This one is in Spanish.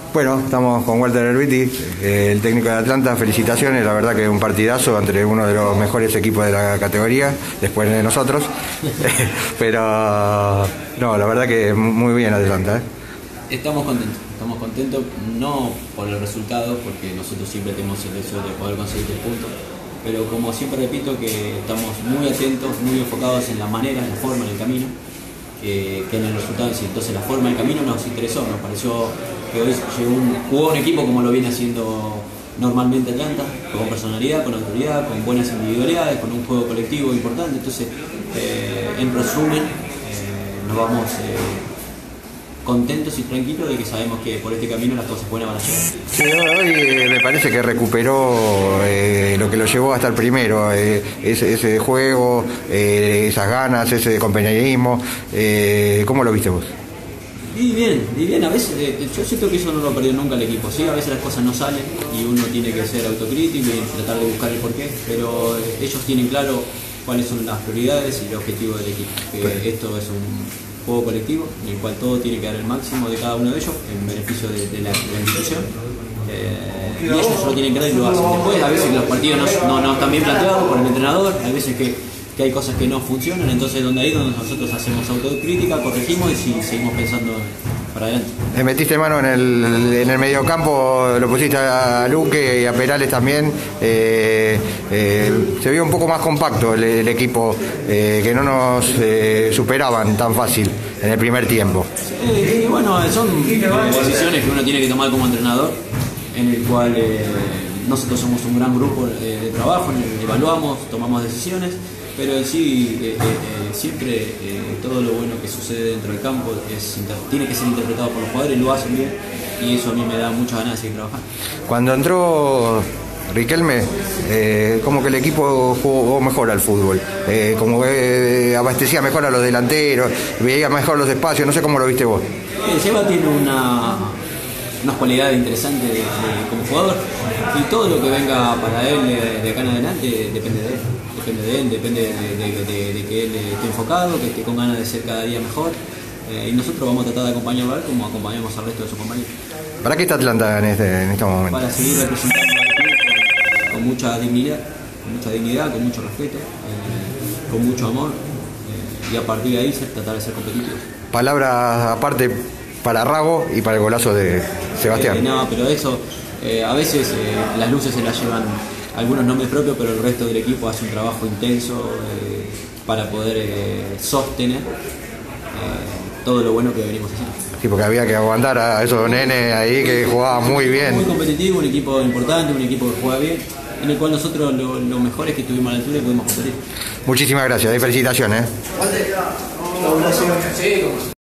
Bueno, estamos con Walter Herbiti, el técnico de Atlanta. Felicitaciones, la verdad que es un partidazo entre uno de los mejores equipos de la categoría, después de nosotros. Pero no, la verdad que muy bien Atlanta. Estamos contentos no por el resultado, porque nosotros siempre tenemos el deseo de poder conseguir 3 puntos, pero como siempre repito que estamos muy atentos, muy enfocados en la manera, en la forma, en el camino, que en el resultado en sí. Entonces la forma, el camino nos interesó, nos pareció que hoy jugó un equipo como lo viene haciendo normalmente Atlanta, con personalidad, con autoridad, con buenas individualidades, con un juego colectivo importante. Entonces, en resumen, nos vamos contentos y tranquilos de que sabemos que por este camino las cosas buenas van a llegar. Sí, hoy me parece que recuperó lo que lo llevó hasta el primero, ese juego, esas ganas, ese compañerismo. ¿Cómo lo viste vos? Y bien, a veces yo siento que eso no lo perdió nunca el equipo, ¿sí? A veces las cosas no salen y uno tiene que ser autocrítico y tratar de buscar el porqué, pero ellos tienen claro cuáles son las prioridades y el objetivo del equipo, que esto es un juego colectivo en el cual todo tiene que dar el máximo de cada uno de ellos en beneficio de la institución, y ellos lo tienen claro y lo hacen. Después a veces los partidos no están bien planteados por el entrenador, hay veces que hay cosas que no funcionan, entonces ahí donde nosotros hacemos autocrítica, corregimos y seguimos pensando para adelante. Metiste mano en el mediocampo, lo pusiste a Luque y a Perales también. Se vio un poco más compacto el equipo, que no nos superaban tan fácil en el primer tiempo. Y bueno, son decisiones que uno tiene que tomar como entrenador, en el cual nosotros somos un gran grupo de trabajo, en el que evaluamos, tomamos decisiones, pero en sí siempre todo lo bueno que sucede dentro del campo tiene que ser interpretado por los jugadores, lo hacen bien y eso a mí me da muchas ganas de seguir trabajando. Cuando entró Riquelme, como que el equipo jugó mejor al fútbol, como que abastecía mejor a los delanteros, veía mejor los espacios, no sé cómo lo viste vos. Seba tiene unas cualidades interesantes como jugador y todo lo que venga para él de acá en adelante depende de él. Depende de que él esté enfocado, que esté con ganas de ser cada día mejor, y nosotros vamos a tratar de acompañarlo a él como acompañamos al resto de sus compañeros. ¿Para qué está Atlanta en este momento? Para seguir representando al club con mucha dignidad, con mucho respeto, con mucho amor, y a partir de ahí tratar de ser competitivos. Palabras aparte para Rago y para el golazo de Sebastián. No, pero eso, a veces las luces se las llevan algunos nombres propios, pero el resto del equipo hace un trabajo intenso para poder sostener todo lo bueno que venimos haciendo. Sí, porque había que aguantar a esos nenes ahí que jugaban muy bien. Muy competitivo, un equipo importante, un equipo que juega bien, en el cual nosotros lo mejor es que estuvimos a la altura y pudimos competir. Muchísimas gracias y felicitaciones.